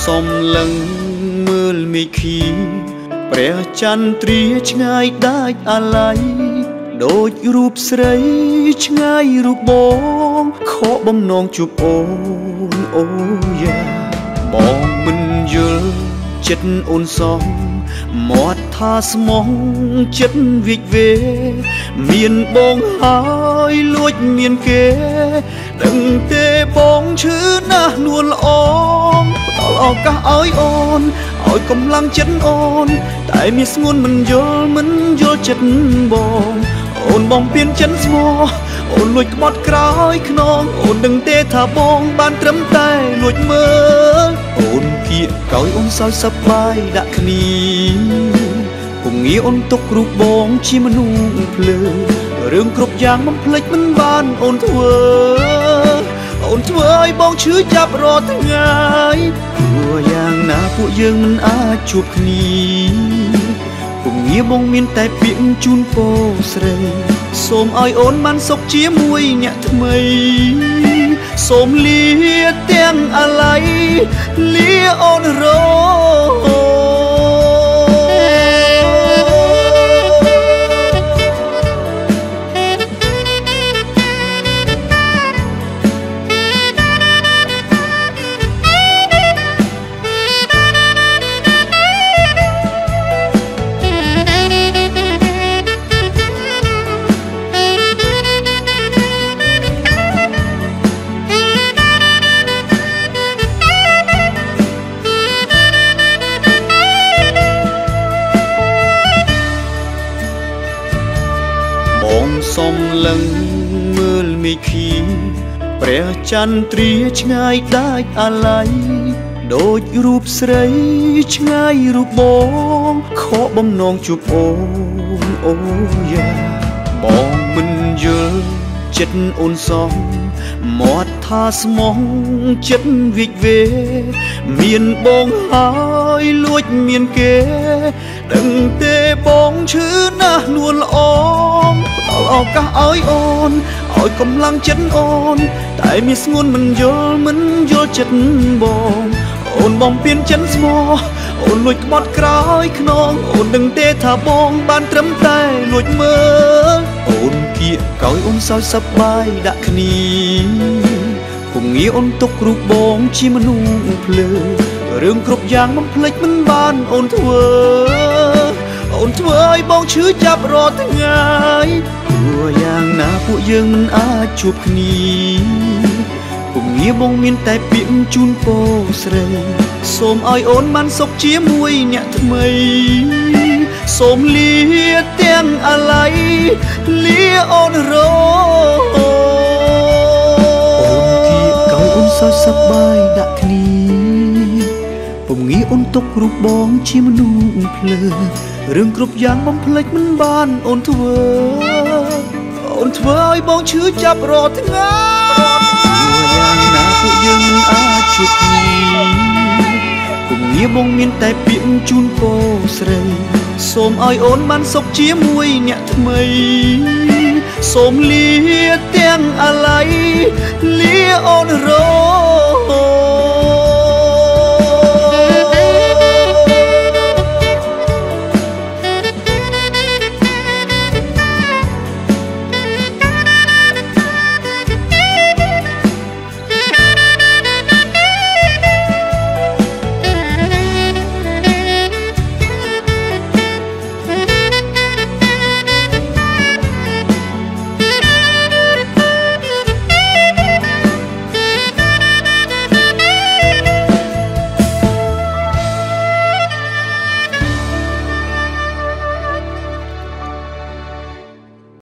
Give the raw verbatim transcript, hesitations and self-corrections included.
សំឡឹងមើលមេឃីព្រះចន្ទ្រាឆ្ងាយដាច់អាល័យដូចរូបស្រីឆ្ងាយរូបបងខកបំណងជួបអូនអូយ៉ាបងមិនយល់ចិត្តអូនសងមាត់ថាស្មងចិត្តវិចវេមានបងហើយលួចមានគេដឹងទេបងឈឺណាស់នួនល្អផ្ដល់ឱកាសឲ្យអូនឲ្យកម្លាំងចិត្តអូនតែមានស្ងួនមិនយល់មិនយល់ចិត្តបងអូនបំពេញចិនស្មោះអូនលួចក្បត់ក្រោយខ្នងអូនដឹងទេថាបងបានត្រឹមតែលួចមើលអូនគៀកកោយអូនសោយសប្បាយដាក់គ្នាពុំងាអូនទុករូបបងជាមនុស្សភ្លើរឿងគ្រប់យ៉ាងបំភ្លេចមិនបានអូនធ្វើអូនធ្វើឲ្យបងឈឺចាប់រាល់ថ្ងៃព្រោះយ៉ាងណាពួកយើងមិនអាចជួបគ្នាពុំងាបងមានតែពាក្យជូនពរស្រីសូមឲ្យអូនបានសុខជាមួយអ្នកថ្មីសូមលាទាំងអាល័យលាអូនរសំឡឹងមើលមេឃីព្រះចន្ទ្រាឆ្ងាយដាច់អាល័យដូចរូបស្រីឆ្ងាយរូបបងខកបំណងជួបអូនអូយ៉ាបងមិនយល់ចិត្តអូនសងមាត់ថាស្មងចិត្តវិចវេមានបងហើយលួចមានគេដឹងទេបងឈឺណាស់នួនល្អផ្ដល់ឱកាសឲ្យអូនឲ្យកម្លាំងចិត្តអូនតែមានស្ងួនមិនយល់មិនយល់ចិត្តបងអូនបំពេញចិនស្មោះអូនលួចក្បត់ក្រោយខ្នងអូនដឹងទេថាបងបានត្រឹមតែលួចមើលអូនគៀកកោយអូនសោយសប្បាយដាក់គ្នាពុំងាអូនទុករូបបងជាមនុស្សភ្លើរឿងគ្រប់យ៉ាងបំភ្លេចមិនបានអូនធ្វើអូនធ្វើឲ្យបងឈឺចាប់រាល់ថ្ងៃព្រោះយ៉ាងណាពួកយើងមិនអាចជួបគ្នាពុំងាបងមានតែពាក្យជូនពរស្រីសូមឲ្យអូនបានសុខជាមួយអ្នកថ្មីសូមលាទាំងអាល័យលាអូនរអូនគៀកកោយអូនសោយសប្បាយដាក់គ្នាពុំងាអូនទុករូបបងជាមនុស្សភ្លើរឿងគ្រប់យ៉ាងបំភ្លេចមិនបានអូនធ្វើអូនធ្វើឲ្យបងឈឺចាប់រាល់ថ្ងៃយ៉ាងណាពួកយើងមិនអាចជួបគ្នាពុំងាបងមានតែពាក្យជូនពរស្រីសូមឲ្យអូនបានសុខជាមួយអ្នកថ្មីសូមលាទាំងអាល័យលាអូនរ